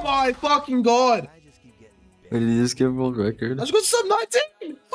my fucking god! Wait, did he just get world record? Let's go sub 19!